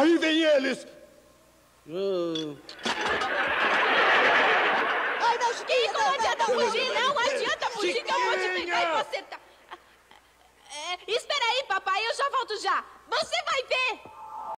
Aí vem eles! Ai, não, Chiquinha! Não adianta fugir, não adianta fugir que eu vou te pegar e você tá... espera aí, papai, eu já volto já. Você vai ver!